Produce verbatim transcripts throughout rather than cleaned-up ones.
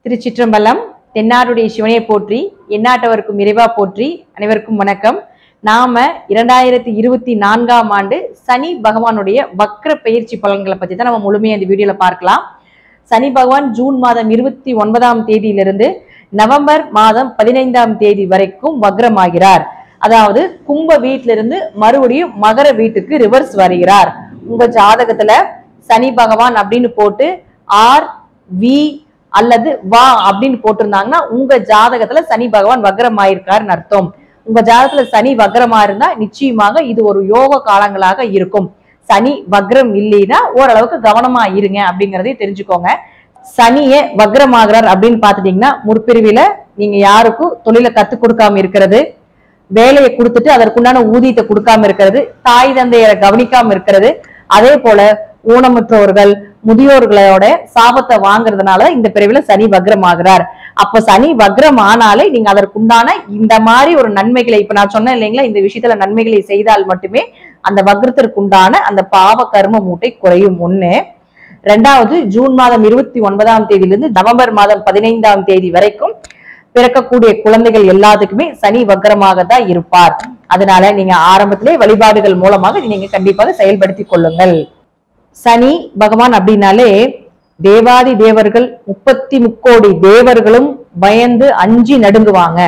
திருச்சிற்றம்பலம். தென்னாடுடைய சிவனையை போற்றி, எந்நாட்டவருக்கும் இறைவா போற்றி. அனைவருக்கும் வணக்கம். நாம இரண்டாயிரத்தி இருபத்தி நான்காம் ஆண்டு சனி பகவானுடைய வக்ர பயிற்சி பலன்களை பத்தி தான் நம்ம முழுமையா இந்த வீடியோல பார்க்கலாம். சனி பகவான் ஜூன் மாதம் இருபத்தி ஒன்பதாம் தேதியிலிருந்து நவம்பர் மாதம் பதினைந்தாம் தேதி வரைக்கும் வக்ரமாகிறார். அதாவது கும்ப வீட்டிலிருந்து மறுபடியும் மகர வீட்டுக்கு ரிவர்ஸ் வருகிறார். உங்க ஜாதகத்துல சனி பகவான் அப்படின்னு போட்டு ஆர் வி அல்லது வா அப்படின்னு போட்டிருந்தாங்கன்னா உங்க ஜாதகத்துல சனி பகவான் வக்ரமாயிருக்காருன்னு அர்த்தம். உங்க ஜாதகத்துல சனி வக்ரமா இருந்தா நிச்சயமாக இது ஒரு யோக காலங்களாக இருக்கும். சனி வக்ரம் இல்லைன்னா ஓரளவுக்கு கவனமா இருங்க அப்படிங்கறதை தெரிஞ்சுக்கோங்க. சனியே வக்ரமாகிறார் அப்படின்னு பாத்துட்டீங்கன்னா முற்பிரிவில நீங்க யாருக்கும் தொழிலை கத்து கொடுக்காம இருக்கிறது, வேலையை கொடுத்துட்டு அதற்குண்டான ஊதியத்தை கொடுக்காம இருக்கிறது, தாய் தந்தையரை கவனிக்காம இருக்கிறது, அதே போல ஊனமுற்றோர்கள் முதியோர்களோட சாபத்தை வாங்குறதுனால இந்த பிரிவுல சனி வக்ரமாகிறார். அப்ப சனி வக்ரம் ஆனாலே நீங்க அதற்குண்டான இந்த மாதிரி ஒரு நன்மைகளை இப்ப நான் சொன்னேன் இல்லைங்களா, இந்த விஷயத்துல நன்மைகளை செய்தால் மட்டுமே அந்த வக்ரத்திற்குண்டான அந்த பாவ கர்ம மூட்டை குறையும். ஒண்ணு. ரெண்டாவது, ஜூன் மாதம் இருபத்தி ஒன்பதாம் தேதியிலிருந்து நவம்பர் மாதம் பதினைந்தாம் தேதி வரைக்கும் பிறக்கக்கூடிய குழந்தைகள் எல்லாத்துக்குமே சனி வக்ரமாக தான் இருப்பார். அதனால நீங்க ஆரம்பத்திலே வழிபாடுகள் மூலமாக நீங்க கண்டிப்பாக செயல்படுத்தி கொள்ளுங்கள். சனி பகவான் அப்படின்னாலே தேவாதி தேவர்கள் முப்பத்தி முக்கோடி தேவர்களும் பயந்து அஞ்சி நடுங்குவாங்க.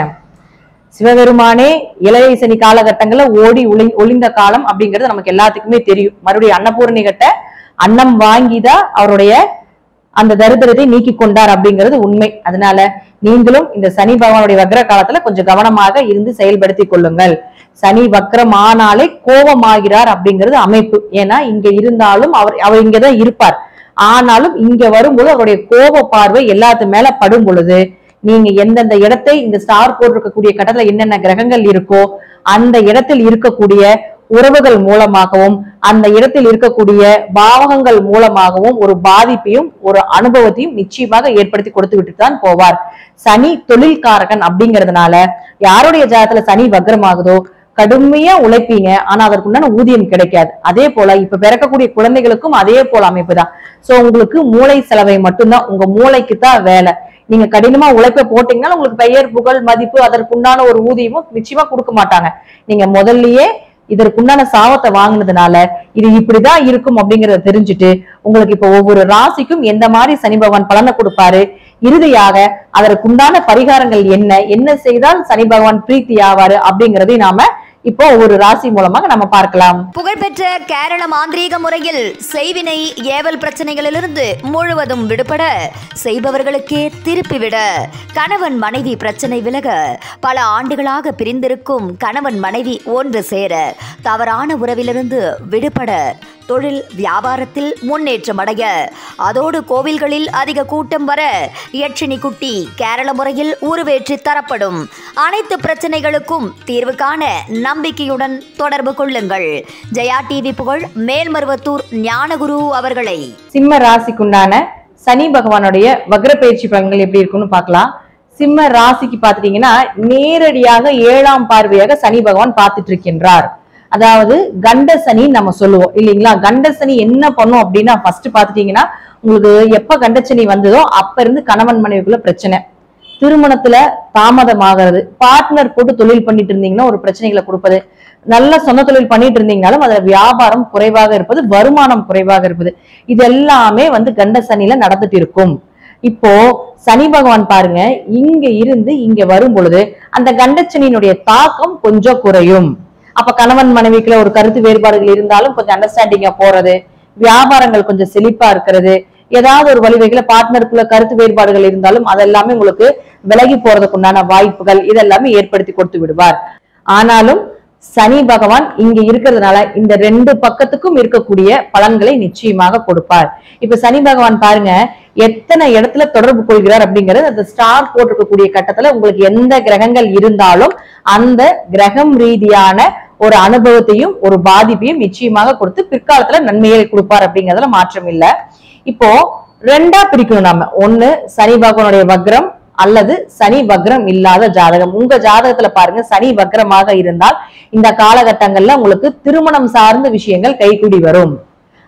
சிவபெருமானே இளைய சனி காலகட்டங்கள்ல ஓடி ஒளி ஒளிந்த காலம் அப்படிங்கிறது நமக்கு எல்லாத்துக்குமே தெரியும். மறுபடியும் அன்னபூரணி கிட்ட அன்னம் வாங்கிதான் அவருடைய அந்த தரித்திரத்தை நீக்கி கொண்டார் அப்படிங்கிறது உண்மை. அதனால நீங்களும் இந்த சனி பகவானுடைய வக்ர காலத்துல கொஞ்சம் கவனமாக இருந்து செயல்படுத்தி கொள்ளுங்கள். சனி வக்ரம் ஆனாலே கோபமாகிறார் அப்படிங்கிறது அமைப்பு. ஏன்னா இங்க இருந்தாலும் அவர் அவர் இங்கதான் இருப்பார். ஆனாலும் இங்க வரும்போது அவருடைய கோப பார்வை எல்லாத்து மேல படும் பொழுது நீங்க எந்தெந்த இடத்தை இந்த ஸ்டார் போட்டிருக்கக்கூடிய கட்டத்துல என்னென்ன கிரகங்கள் இருக்கோ அந்த இடத்தில் இருக்கக்கூடிய உறவுகள் மூலமாகவும் அந்த இடத்தில் இருக்கக்கூடிய பாவகங்கள் மூலமாகவும் ஒரு பாதிப்பையும் ஒரு அனுபவத்தையும் நிச்சயமாக ஏற்படுத்தி கொடுத்து விட்டு தான் போவார். சனி தொழில்காரகன் அப்படிங்கிறதுனால யாருடைய ஜாதகத்துல சனி வக்ரமாகுதோ கடுமையா உழைப்பீங்க, ஆனா அதற்குண்டான ஊதியம் கிடைக்காது. அதே போல இப்ப பிறக்கக்கூடிய குழந்தைகளுக்கும் அதே போல அமைப்பு தான். சோ உங்களுக்கு மூளை செலவை மட்டும்தான், உங்க மூளைக்கு தான் வேலை. நீங்க கடினமா உழைப்ப போட்டீங்கன்னா உங்களுக்கு பெயர் புகழ் மதிப்பு அதற்குண்டான ஒரு ஊதியமும் நிச்சயமா கொடுக்க மாட்டாங்க. நீங்க முதல்லயே இதற்குண்டான சாபத்தை வாங்கினதுனால இது இப்படிதான் இருக்கும் அப்படிங்கறத தெரிஞ்சுட்டு உங்களுக்கு இப்ப ஒவ்வொரு ராசிக்கும் எந்த மாதிரி சனி பகவான் பலனை கொடுப்பாரு, இறுதியாக அதற்குண்டான பரிகாரங்கள் என்ன என்ன செய்தால் சனி பகவான் பிரீத்தி ஆவாரு அப்படிங்கறதை நாம இப்போ ஒவ்வொரு ராசி மூலமாக நம்ம பார்க்கலாம். புகழ்பெற்ற கேரள மாந்திரீக முறையில் செய்வினை ஏவல் பிரச்சனைகளிலிருந்து முழுவதும் விடுபட, செய்பவர்களுக்கே திருப்பிவிட, கணவன் மனைவி பிரச்சனை விலக, பல ஆண்டுகளாக பிரிந்திருக்கும் கணவன் மனைவி ஒன்று சேர, தவறான உறவிலிருந்து விடுபட, தொழில் வியாபாரத்தில் முன்னேற்றம் அடைய, அதோடு கோவில்களில் அதிக கூட்டம் வர, யட்சினி குட்டி கேரள முறையில் உருவேற்றி தரப்படும். அனைத்து பிரச்சனைகளுக்கும் தீர்வு காண நம்பிக்கையுடன் தொடர்பு கொள்ளுங்கள். ஜெயா டிவி புகழ் மேல்மருவத்தூர் ஞானகுரு அவர்களை. சிம்ம ராசிக்குண்டான சனி பகவானுடைய வக்ர பயிற்சி பலன்கள் எப்படி இருக்குன்னு பார்க்கலாம். சிம்ம ராசிக்கு பாத்துட்டீங்கன்னா நேரடியாக ஏழாம் பார்வையாக சனி பகவான் பார்த்துட்டு இருக்கின்றார். அதாவது கண்ட சனி நம்ம சொல்லுவோம் இல்லைங்களா. கண்ட சனி என்ன பண்ணும் அப்படின்னா ஃபர்ஸ்ட் பாத்துட்டீங்கன்னா உங்களுக்கு எப்ப கண்டசனி வந்ததோ அப்ப இருந்து கணவன் மனைவிக்குள்ள பிரச்சனை, திருமணத்துல தாமதம் ஆகிறது, பார்ட்னர் போட்டு தொழில் பண்ணிட்டு இருந்தீங்கன்னா ஒரு பிரச்சனைகளை கொடுப்பது, நல்ல சொந்த தொழில் பண்ணிட்டு இருந்தீங்கனாலும் அதுல வியாபாரம் குறைவாக இருப்பது, வருமானம் குறைவாக இருப்பது, இது எல்லாமே வந்து கண்ட சனியில நடந்துட்டு இருக்கும். இப்போ சனி பகவான் பாருங்க இங்க இருந்து இங்க வரும் பொழுது அந்த கண்டச்சனியினுடைய தாக்கம் கொஞ்சம் குறையும். அப்ப கணவன் மனைவிக்குள்ள ஒரு கருத்து வேறுபாடுகள் இருந்தாலும் கொஞ்சம் அண்டர்ஸ்டாண்டிங்கா போறது, வியாபாரங்கள் கொஞ்சம் செழிப்பா இருக்கிறது, ஏதாவது ஒரு வழிவகையில பார்ட்னருக்குள்ள கருத்து வேறுபாடுகள் இருந்தாலும் அதெல்லாமே உங்களுக்கு விலகி போறதுக்கு உண்டான வாய்ப்புகள் இதெல்லாமே ஏற்படுத்தி கொடுத்து விடுவார். ஆனாலும் சனி பகவான் இங்க இருக்கிறதுனால இந்த ரெண்டு பக்கத்துக்கும் இருக்கக்கூடிய பலன்களை நிச்சயமாக கொடுப்பார். இப்ப சனி பகவான் பாருங்க எத்தனை இடத்துல தொடர்பு கொள்கிறார் அப்படிங்கிறது அந்த ஸ்டார் போட்டிருக்கக்கூடிய கட்டத்துல உங்களுக்கு எந்த கிரகங்கள் இருந்தாலும் அந்த கிரகம் ரீதியான ஒரு அனுபவத்தையும் ஒரு பாதிப்பையும் நிச்சயமாக கொடுத்து பிற்காலத்துல நன்மையை கொடுப்பார் அப்படிங்கிறதுல மாற்றம் இல்லை. இப்போ ரெண்டா பிரிக்கணும் நாம. ஒண்ணு சனி பகவானுடைய வக்ரம் அல்லது சனி வக்ரம் இல்லாத ஜாதகம். உங்க ஜாதகத்துல பாருங்க சனி வக்ரமாக இருந்தால் இந்த காலகட்டங்கள்ல உங்களுக்கு திருமணம் சார்ந்த விஷயங்கள் கைகூடி வரும்.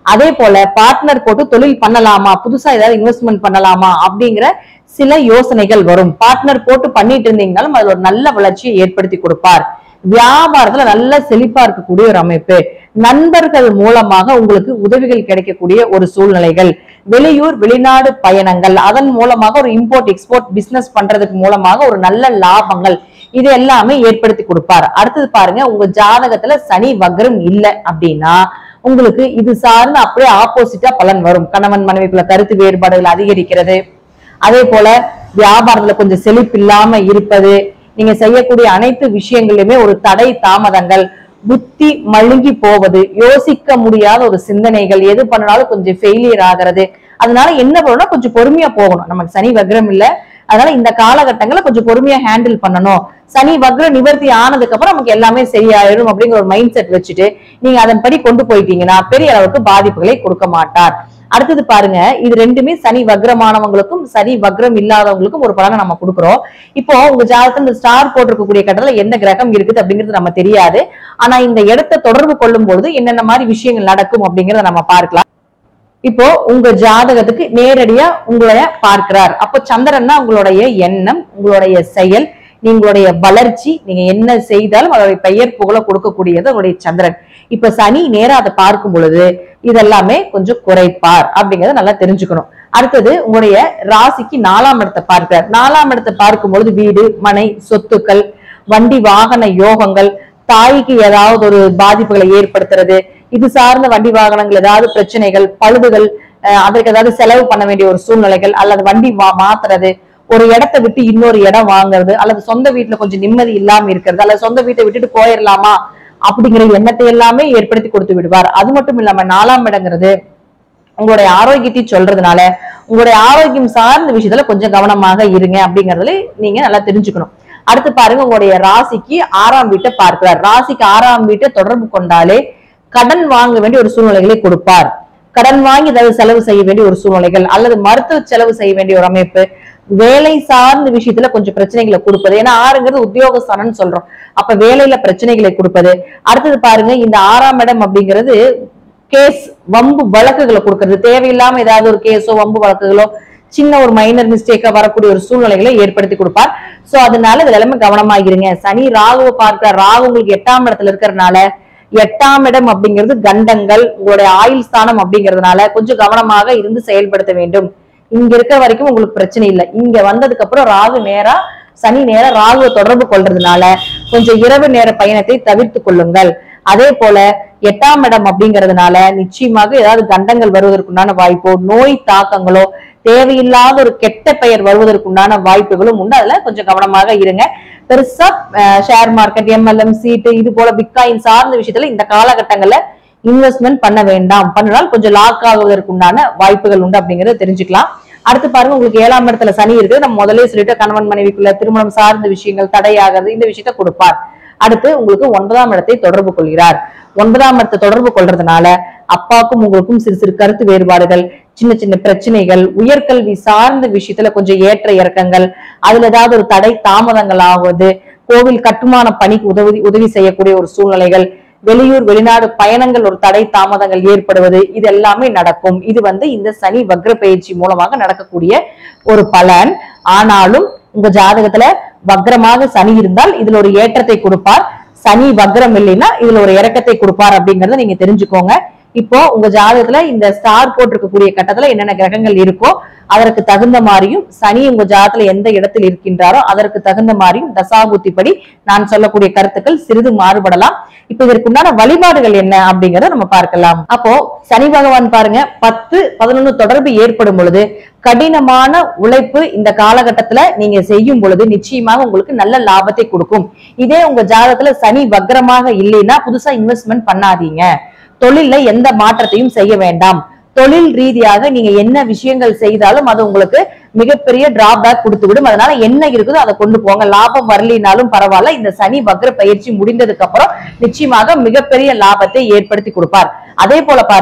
அதே போல பார்ட்னர் போட்டு தொழில் பண்ணலாமா, புதுசா ஏதாவது இன்வெஸ்ட்மெண்ட் பண்ணலாமா அப்படிங்கிற சில யோசனைகள் வரும். பார்ட்னர் போட்டு பண்ணிட்டு இருந்தீங்கனாலும் அதுல ஒரு நல்ல வளர்ச்சியை ஏற்படுத்தி கொடுப்பார். வியாபாரத்துல நல்ல செழிப்பா இருக்கக்கூடிய ஒரு அமைப்பு. நண்பர்கள் மூலமாக உங்களுக்கு உதவிகள் கிடைக்கக்கூடிய ஒரு சூழ்நிலைகள். வெளியூர் வெளிநாடு பயணங்கள், அதன் மூலமாக ஒரு இம்போர்ட் எக்ஸ்போர்ட் பிசினஸ் பண்றதுக்கு மூலமாக ஒரு நல்ல லாபங்கள், இது எல்லாமே ஏற்படுத்தி கொடுப்பார். அடுத்தது பாருங்க, உங்க ஜாதகத்துல சனி வக்ரம் இல்லை அப்படின்னா உங்களுக்கு இது சார்ந்து அப்படியே ஆப்போசிட்டா பலன் வரும். கணவன் மனைவிக்குள்ள கருத்து வேறுபாடுகள் அதிகரிக்கிறது, அதே போல வியாபாரத்துல கொஞ்சம் செழிப்பு இல்லாம இருப்பது, நீங்க செய்யக்கூடிய அனைத்து விஷயங்களிலுமே ஒரு தடை தாமதங்கள், புத்தி மழுங்கி போவது, யோசிக்க முடியாத ஒரு சிந்தனைகள், எது பண்ணாலும் கொஞ்சம் ஃபெயிலியர் ஆகிறது. அதனால என்ன பண்ணணும்னா கொஞ்சம் பொறுமையா போகணும். நமக்கு சனி வக்ரம் இல்ல, அதனால இந்த காலகட்டங்களை கொஞ்சம் பொறுமையா ஹேண்டில் பண்ணணும். சனி வக்ர நிவர்த்தி ஆனதுக்கு அப்புறம் நமக்கு எல்லாமே சரியாயிடும் அப்படிங்கிற ஒரு மைண்ட் செட் வச்சுட்டு நீங்க அதன்படி கொண்டு போயிட்டீங்கன்னா பெரிய அளவுக்கு பாதிப்புகளை கொடுக்க மாட்டார். அடுத்தது பாருங்க, இது ரெண்டுமே சனி வக்ரமானவங்களுக்கும் சனி வக்ரம் இல்லாதவங்களுக்கும் ஒரு பலனை நம்ம கொடுக்குறோம். இப்போ உங்க ஜாதகத்துல இந்த ஸ்டார் போட்டிருக்கக்கூடிய கட்டத்துல எந்த கிரகம் இருக்குது அப்படிங்கிறது நம்ம தெரியாது. ஆனா இந்த இடத்தை தொடர்பு கொள்ளும் பொழுது என்னென்ன மாதிரி விஷயங்கள் நடக்கும் அப்படிங்கறத நம்ம பார்க்கலாம். இப்போ உங்க ஜாதகத்துக்கு நேரடியா உங்களுடைய பார்க்கிறார். அப்போ சந்திரன்னா உங்களுடைய எண்ணம், உங்களுடைய செயல், நீங்களுடைய வளர்ச்சி, நீங்க என்ன செய்தாலும் அதோடைய பெயர் புகழ கொடுக்கக்கூடியது உங்களுடைய சந்திரன். இப்ப சனி நேரா அதை பார்க்கும் பொழுது இதெல்லாமே கொஞ்சம் குறைப்பார் அப்படிங்கறத நல்லா தெரிஞ்சுக்கணும். அடுத்தது உங்களுடைய ராசிக்கு நாலாம் இடத்தை பார்க்கிறார். நாலாம் இடத்தை பார்க்கும் பொழுது வீடு மனை சொத்துக்கள், வண்டி வாகன யோகங்கள், தாய்க்கு ஏதாவது ஒரு பாதிப்புகளை ஏற்படுத்துறது, இது சார்ந்த வண்டி வாகனங்கள் ஏதாவது பிரச்சனைகள், பழுதுகள், அதற்கு ஏதாவது செலவு பண்ண வேண்டிய ஒரு சூழ்நிலைகள், அல்லது வண்டி மாத்துறது, ஒரு இடத்தை விட்டு இன்னொரு இடம் வாங்குறது, அல்லது சொந்த வீட்டுல கொஞ்சம் நிம்மதி இல்லாம இருக்கிறது, அல்லது சொந்த வீட்டை விட்டுட்டு போயிடலாமா அப்படிங்கிற எண்ணத்தை எல்லாமே ஏற்படுத்தி கொடுத்து விடுவார். அது மட்டும் இல்லாம நாலாம் இடங்கிறது உங்களுடைய ஆரோக்கியத்தை சொல்றதுனால உங்களுடைய ஆரோக்கியம் சார்ந்த விஷயத்துல கொஞ்சம் கவனமாக இருங்க அப்படிங்கறதுல நீங்க நல்லா தெரிஞ்சுக்கணும். அடுத்து பாருங்க, உங்களுடைய ராசிக்கு ஆறாம் வீட்டை பார்க்கிறார். ராசிக்கு ஆறாம் வீட்டை தொடர்பு கொண்டாலே கடன் வாங்க வேண்டிய ஒரு சூழ்நிலைகளை கொடுப்பார். கடன் வாங்கி ஏதாவது செலவு செய்ய வேண்டிய ஒரு சூழ்நிலைகள், அல்லது மருத்துவ செலவு செய்ய வேண்டிய ஒரு அமைப்பு, வேலை சார்ந்த விஷயத்துல கொஞ்சம் பிரச்சனைகளை கொடுப்பது. ஏன்னா ஆறுங்கிறது உத்தியோகஸ்தானம்னு சொல்றோம், அப்ப வேலையில பிரச்சனைகளை கொடுப்பது. அடுத்தது பாருங்க, இந்த ஆறாம் இடம் அப்படிங்கிறது கேஸ் வம்பு வழக்குகளை கொடுக்கறது. தேவையில்லாம ஏதாவது ஒரு கேஸோ வம்பு வழக்குகளோ சின்ன ஒரு மைனர் மிஸ்டேக்கா வரக்கூடிய ஒரு சூழ்நிலைகளை ஏற்படுத்தி கொடுப்பார். சோ அதனால இதுல எல்லாமே கவனமாகிருங்க. சனி ராகுவை பார்க்கிற, ராகு உங்களுக்கு எட்டாம் இடத்துல இருக்கிறதுனால எட்டாம் இடம் அப்படிங்கிறது கண்டங்கள், உங்களுடைய ஆயுள் ஸ்தானம் அப்படிங்கிறதுனால கொஞ்சம் கவனமாக இருந்து செயல்படுத்த வேண்டும். இங்க இருக்க வரைக்கும் உங்களுக்கு பிரச்சனை இல்லை. இங்க வந்ததுக்கு அப்புறம் ராகு நேரா சனி நேரா ராகுவை தொடர்பு கொள்றதுனால கொஞ்சம் இரவு நேர பயணத்தை தவிர்த்து கொள்ளுங்கள். அதே போல எட்டாம் இடம் அப்படிங்கிறதுனால நிச்சயமாக ஏதாவது கண்டங்கள் வருவதற்குண்டான வாய்ப்போ, நோய் தாக்கங்களோ, தேவையில்லாத ஒரு கெட்ட பெயர் வருவதற்குண்டான வாய்ப்புகளும் உண்டு. அதுல கொஞ்சம் கவனமாக இருங்க. பெருசா ஷேர் மார்க்கெட், எம்எல்எம் சீட்டு, இது போல பிட்காயின் சார்ந்த விஷயத்துல இந்த காலகட்டங்கள்ல இன்வெஸ்ட்மெண்ட் பண்ண வேண்டாம். பண்ணால் கொஞ்சம் லாக் ஆகுவதற்குண்டான வாய்ப்புகள் உண்டு அப்படிங்கறத தெரிஞ்சுக்கலாம். அடுத்து பாருங்க, உங்களுக்கு ஏழாம் இடத்துல சனி இருக்குது. நம்ம முதலே சொல்லிட்டு கணவன் மனைவிக்குள்ள திருமணம் சார்ந்த விஷயங்கள் தடையாகிறது, இந்த விஷயத்த கொடுப்பார். அடுத்து உங்களுக்கு ஒன்பதாம் இடத்தை தொடர்பு கொள்கிறார். ஒன்பதாம் இடத்தை தொடர்பு கொள்றதுனால அப்பாவுக்கும் உங்களுக்கும் சிறு சிறு கருத்து வேறுபாடுகள், சின்ன சின்ன பிரச்சனைகள், உயர்கல்வி சார்ந்த விஷயத்துல கொஞ்சம் ஏற்ற இறக்கங்கள், அதுல ஏதாவது ஒரு தடை தாமதங்கள் ஆகுவது, கோவில் கட்டுமான பணிக்கு உதவி உதவி செய்யக்கூடிய ஒரு சூழ்நிலைகள், வெளியூர் வெளிநாடு பயணங்கள் ஒரு தடை தாமதங்கள் ஏற்படுவது, இது எல்லாமே நடக்கும். இது வந்து இந்த சனி வக்ர பயிற்சி மூலமாக நடக்கக்கூடிய ஒரு பலன். ஆனாலும் உங்க ஜாதகத்துல வக்ரமாக சனி இருந்தால் இதுல ஒரு ஏற்றத்தை கொடுப்பார். சனி வக்ரம் இல்லைன்னா இதுல ஒரு இறக்கத்தை கொடுப்பார் அப்படிங்கறத நீங்க தெரிஞ்சுக்கோங்க. இப்போ உங்க ஜாதகத்துல இந்த ஸ்டார் போட்டிருக்கக்கூடிய கட்டத்துல என்னென்ன கிரகங்கள் இருக்கோ அதற்கு தகுந்த மாதிரியும், சனி உங்க ஜாதகத்துல எந்த இடத்தில் இருக்கின்றாரோ அதற்கு தகுந்த மாதிரியும் தசாபுத்தி படி நான் சொல்லக்கூடிய கருத்துக்கள் சிறிது மாறுபடலாம். இப்ப இதற்குண்டான வழிபாடுகள் என்ன அப்படிங்கறத நம்ம பார்க்கலாம். அப்போ சனி பகவான் பாருங்க, பத்து பதினொன்னு தொடர்பு ஏற்படும் பொழுது கடினமான உழைப்பு இந்த காலகட்டத்துல நீங்க செய்யும் பொழுது நிச்சயமாக உங்களுக்கு நல்ல லாபத்தை கொடுக்கும். இதே உங்க ஜாதகத்துல சனி வக்ரமாக இல்லைன்னா புதுசா இன்வெஸ்ட்மெண்ட் பண்ணாதீங்க. தொழில எந்த மாற்றத்தையும் செய்ய வேண்டாம். தொழில் ரீதியாக நீங்க என்ன விஷயங்கள் செய்தாலும் அது உங்களுக்கு மிகப்பெரிய டிராபேக் கொடுத்து விடும். அதனால என்ன இருக்குதோ அதை கொண்டு போங்க. லாபம் வரலினாலும் பரவாயில்ல, இந்த சனி வக்ர பயிற்சி முடிந்ததுக்கு அப்புறம் நிச்சயமாக மிகப்பெரிய லாபத்தை ஏற்படுத்தி கொடுப்பார். அதே போல பாருங்க,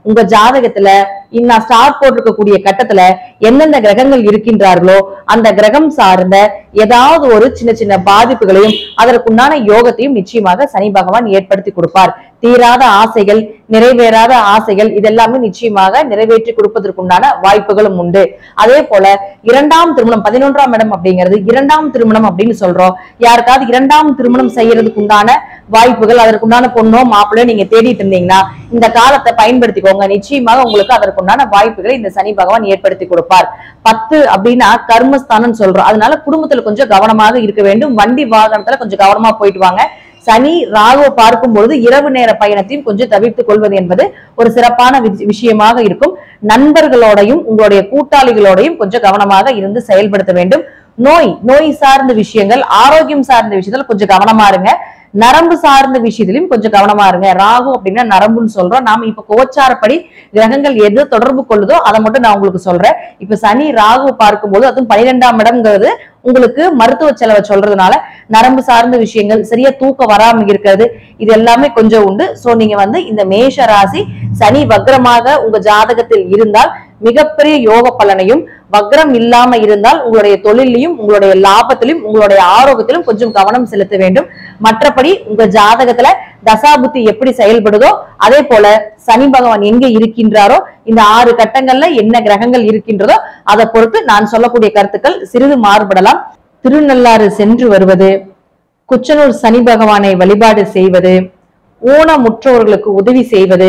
உங்க ஜாதகத்துல இன்னும் ஸ்டார் போட்டிருக்கக்கூடிய கட்டத்துல எந்தெந்த கிரகங்கள் இருக்கின்றார்களோ அந்த கிரகம் சார்ந்த ஏதாவது ஒரு சின்ன சின்ன பாதிப்புகளையும் அதற்குண்டான யோகத்தையும் நிச்சயமாக சனி பகவான் ஏற்படுத்தி கொடுப்பார். தீராத ஆசைகள், நிறைவேறாத ஆசைகள் இதெல்லாமே நிச்சயமாக நிறைவேற்றி கொடுப்பதற்குண்டான வாய்ப்புகளும் உண்டு. அதே போல இரண்டாம் திருமணம், பதினொன்றாம் இடம் அப்படிங்கிறது இரண்டாம் திருமணம் அப்படின்னு சொல்றோம். யாருக்காவது இரண்டாம் திருமணம் செய்யறதுக்கு உண்டான வாய்ப்புகள், அதற்குண்டான பொண்ணோ மாப்பிள்ளையோ நீங்க தேடிட்டு இருந்தீங்கன்னா இந்த காலத்தை பயன்படுத்திக்கோங்க. நிச்சயமாக உங்களுக்கு அதற்குண்டான வாய்ப்புகளை இந்த சனி பகவான் ஏற்படுத்தி கொடுப்பார். பத்து அப்படின்னா கர்மஸ்தானம் சொல்றோம். அதனால குடும்பத்துல கொஞ்சம் கவனமாக இருக்க வேண்டும். வண்டி வாகனத்துல கொஞ்சம் கவனமா போயிட்டு வாங்க. சனி ராகுவை பார்க்கும் பொழுது இரவு நேர பயணத்தையும் கொஞ்சம் தவிர்த்துக் கொள்வது என்பது ஒரு சிறப்பான விஷயமாக இருக்கும். நண்பர்களோடையும் உங்களுடைய கூட்டாளிகளோடையும் கொஞ்சம் கவனமாக இருந்து செயல்படுத்த வேண்டும். நோய் நோய் சார்ந்த விஷயங்கள், ஆரோக்கியம் சார்ந்த விஷயத்துல கொஞ்சம் கவனமா இருங்க. நரம்பு சார்ந்த விஷயத்திலும் கொஞ்சம் கவனமா இருங்க. ராகு அப்படின்னா நரம்புன்னு சொல்றோம். நாம இப்ப கோச்சாரப்படி கிரகங்கள் எது தொடர்பு கொள்ளுதோ அதை மட்டும் நான் உங்களுக்கு சொல்றேன். இப்ப சனி ராகு பார்க்கும்போது அதுவும் பனிரெண்டாம் இடம்ங்கிறது உங்களுக்கு மருத்துவ செலவை சொல்றதுனால நரம்பு சார்ந்த விஷயங்கள், சரியா தூக்கம் வராம இருக்கிறது, இது எல்லாமே கொஞ்சம் உண்டு. சோ நீங்க வந்து இந்த மேஷ ராசி சனி வக்ரமாக உங்க ஜாதகத்தில் இருந்தால் மிகப்பெரிய யோக பலனையும், வக்ரம் இல்லாம இருந்தால் உங்களுடைய தொழிலையும் உங்களுடைய லாபத்திலும் உங்களுடைய ஆரோக்கியத்திலும் கொஞ்சம் கவனம் செலுத்த வேண்டும். மற்றபடி உங்க ஜாதகத்துல தசாபுத்தி எப்படி செயல்படுதோ அதே போல சனி பகவான் எங்க இருக்கின்றாரோ இந்த ஆறு கட்டங்கள்ல என்ன கிரகங்கள் இருக்கின்றதோ அதை பொறுத்து நான் சொல்லக்கூடிய கருத்துக்கள் சிறிது மாறுபடலாம். திருநள்ளாறு சென்று வருவது, குச்சனூர் சனி பகவானை வழிபாடு செய்வது, ஊனமுற்றோர்களுக்கு உதவி செய்வது,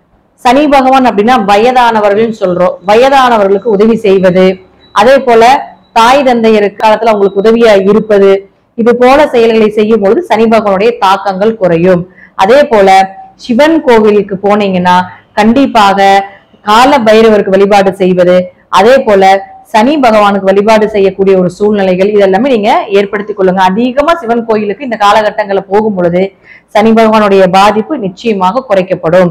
சனி பகவான் அப்படின்னா வயதானவர்கள் சொல்றோம், வயதானவர்களுக்கு உதவி செய்வது, அதே போல தாய் தந்தையருக்கு காலத்துல அவங்களுக்கு உதவியா இருப்பது, இது போல செயல்களை செய்யும் பொழுது சனி பகவானுடைய தாக்கங்கள் குறையும். அதே போல சிவன் கோவிலுக்கு போனீங்கன்னா கண்டிப்பாக கால பைரவருக்கு வழிபாடு செய்வது, அதே போல சனி பகவானுக்கு வழிபாடு செய்யக்கூடிய ஒரு சூழ்நிலைகள் இதெல்லாமே நீங்க ஏற்படுத்திக் கொள்ளுங்க. அதிகமா சிவன் கோயிலுக்கு இந்த காலகட்டங்களை போகும் பொழுது சனி பகவானுடைய பாதிப்பு நிச்சயமாக குறைக்கப்படும்.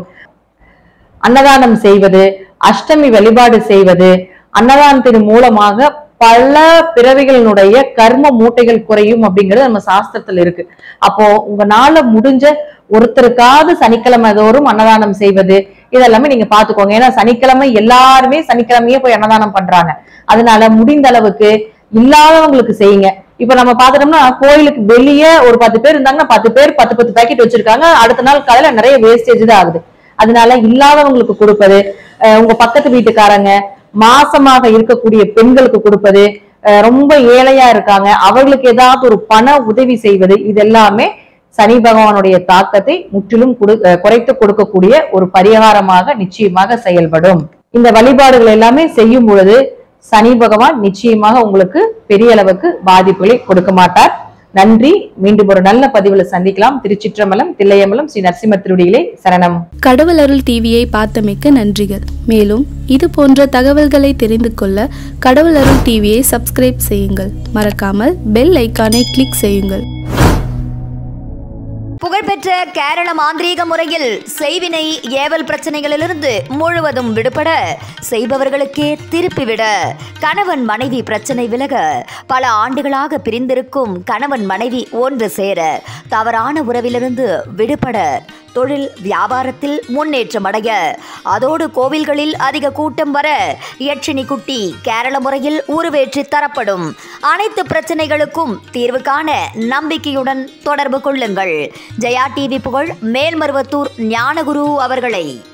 அன்னதானம் செய்வது, அஷ்டமி வழிபாடு செய்வது, அன்னதானத்தின் மூலமாக பல பிறவிகளினுடைய கர்ம மூட்டைகள் குறையும் அப்படிங்கிறது நம்ம சாஸ்திரத்துல இருக்கு. அப்போ உங்களால முடிஞ்ச ஒருத்தருக்காவது சனிக்கிழமை தோறும் அன்னதானம் செய்வது இதெல்லாமே நீங்க பாத்துக்கோங்க. ஏன்னா சனிக்கிழமை எல்லாருமே சனிக்கிழமையே போய் அன்னதானம் பண்றாங்க. அதனால முடிந்த அளவுக்கு இல்லாதவங்களுக்கு செய்யுங்க. இப்ப நம்ம பாத்துட்டோம்னா கோயிலுக்கு வெளியே ஒரு பத்து பேர் இருந்தாங்கன்னா பத்து பேர் பத்து பத்து பேக்கெட் வச்சிருக்காங்க. அடுத்த நாள் காலையில நிறைய வேஸ்டேஜ் தான் ஆகுது. அதனால இல்லாதவங்களுக்கு கொடுப்பது, உங்க பக்கத்து வீட்டுக்காரங்க, மாசமாக இருக்கக்கூடிய பெண்களுக்கு கொடுப்பது, ரொம்ப ஏழையா இருக்காங்க அவர்களுக்கு ஏதாவது ஒரு பண உதவி செய்வது, இது எல்லாமே சனி பகவானுடைய தாக்கத்தை முற்றிலும் குறைத்து கொடுக்கக்கூடிய ஒரு பரிகாரமாக நிச்சயமாக செயல்படும். இந்த வழிபாடுகள் எல்லாமே செய்யும் பொழுது சனி பகவான் நிச்சயமாக உங்களுக்கு பெரிய அளவுக்கு பாதிப்புகளை கொடுக்க மாட்டார். நன்றி. மீண்டும் ஒரு நல்ல பதிவுல சந்திக்கலாம். திருச்சிற்றம்பலம், தில்லையம்பலம், ஸ்ரீ நரசிம்ம திருவடிகளே சரணம். கடவுள் அருள் டிவியை பார்த்தமைக்க நன்றிகள். மேலும் இது போன்ற தகவல்களை தெரிந்து கொள்ள கடவுள் அருள் டிவியை சப்ஸ்கிரைப் செய்யுங்கள். மறக்காமல் பெல் ஐக்கானை கிளிக் செய்யுங்கள். புகழ்பெற்ற கேரள மாந்திரீக முறையில் செய்வினை ஏவல் பிரச்சனைகளிலிருந்து முழுவதும் விடுபட, செய்பவர்களுக்கே திருப்பிவிட, கணவன் மனைவி பிரச்சனை விலக, பல ஆண்டுகளாக பிரிந்திருக்கும் கணவன் மனைவி ஒன்று சேர, தவறான உறவிலிருந்து விடுபட, தொழில் வியாபாரத்தில் முன்னேற்றம் அடைய, அதோடு கோவில்களில் அதிக கூட்டம் வர யட்சினி குட்டி கேரள முறையில் உருவேற்றி தரப்படும். அனைத்து பிரச்சனைகளுக்கும் தீர்வு காண நம்பிக்கையுடன் தொடர்பு கொள்ளுங்கள். ஜெயா டிவி புகழ் மேல்மருவத்தூர் ஞானகுரு அவர்களை.